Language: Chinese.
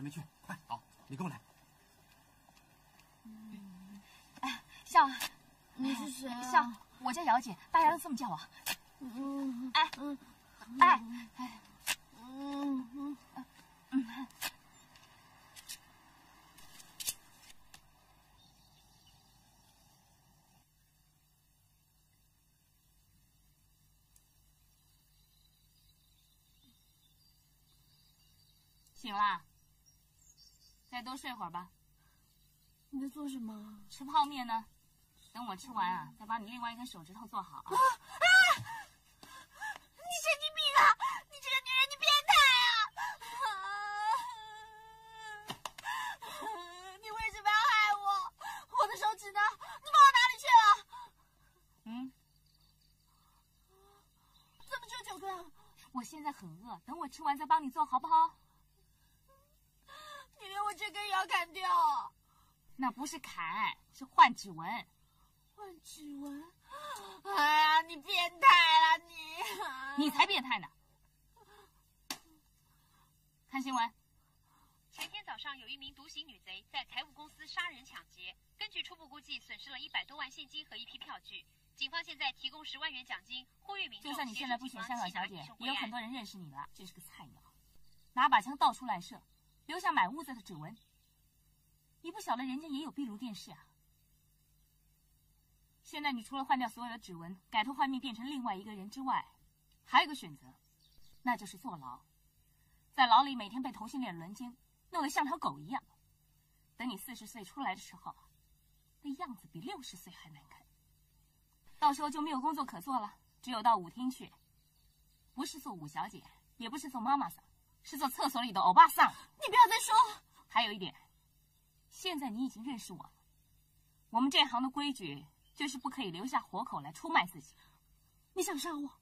没去，快，好，你跟我来。 哎，笑， 你是谁啊？ 笑，我叫姚姐，大家都这么叫我。醒啦，再多睡会儿吧。 你在做什么？ 吃泡面呢。等我吃完啊，再把你另外一根手指头做好啊。 你神经病啊！你这个女人，你变态啊！你为什么要害我？我的手指呢？你放到哪里去了？怎么只有9根？ 我现在很饿，等我吃完再帮你做好不好？ 你连我这根也要砍掉？ 那不是砍，是换指纹。 换指纹？哎呀，你变态了你！ 你才变态呢！看新闻。 前天早上有一名独行女贼在财务公司杀人抢劫，根据初步估计损失了100多万现金和一批票据。警方现在提供10万元奖金，呼吁民众。 就算你现在不选香港小姐，也有很多人认识你了。真是个菜鸟，拿把枪到处乱射，留下满屋子的指纹。你不晓得人家也有闭路电视啊！现在你除了换掉所有的指纹，改头换面变成另外一个人之外，还有一个选择，那就是坐牢。在牢里每天被同性恋轮奸，弄得像条狗一样。等你40岁出来的时候，那样子比60岁还难看。到时候就没有工作可做了，只有到舞厅去，不是做舞小姐，也不是做妈妈桑，是做厕所里的欧巴桑。 你不要再说了。 还有一点，现在你已经认识我了，我们这行的规矩就是不可以留下活口来出卖自己。 你想杀我？